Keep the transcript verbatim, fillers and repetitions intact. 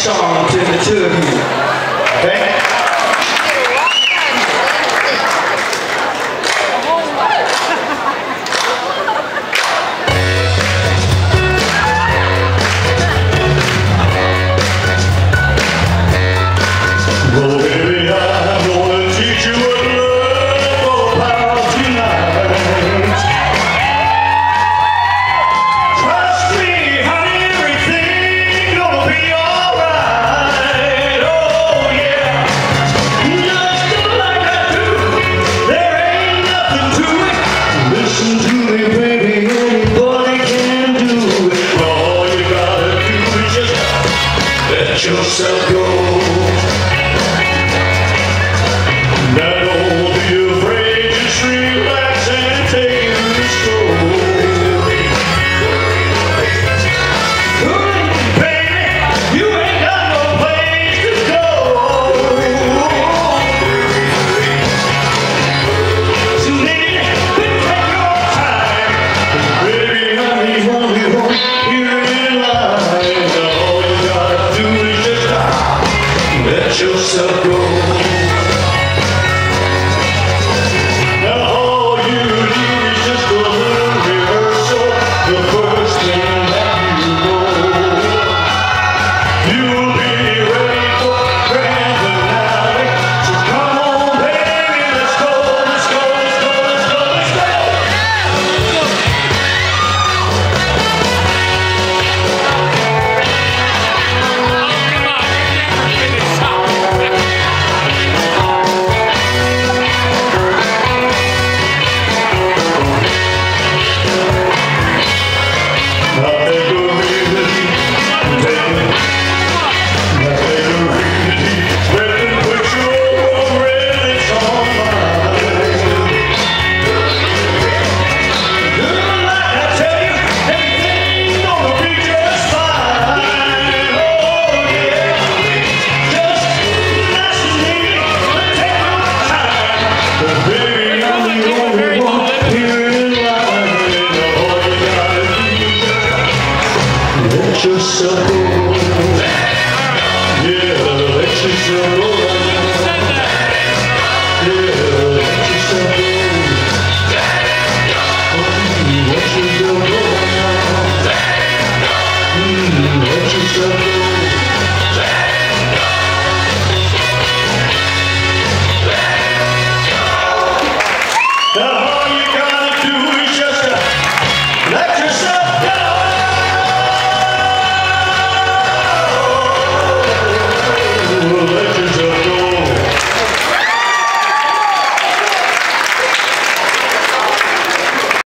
song to the two of you. Okay? Well, baby, I'm gonna teach you what love all about tonight. Trust me, honey, everything's gonna be alright. Oh, yeah. Just like I do, there ain't nothing to it. Listen to me, baby, anybody can do it. All you gotta do is just let yourself go. Now don't be afraid, just relax and take it slow. Baby, you ain't got no place to go. So lady, take your time. Baby, honey, honey, honey, here in line. All you gotta do is just let yourself go. You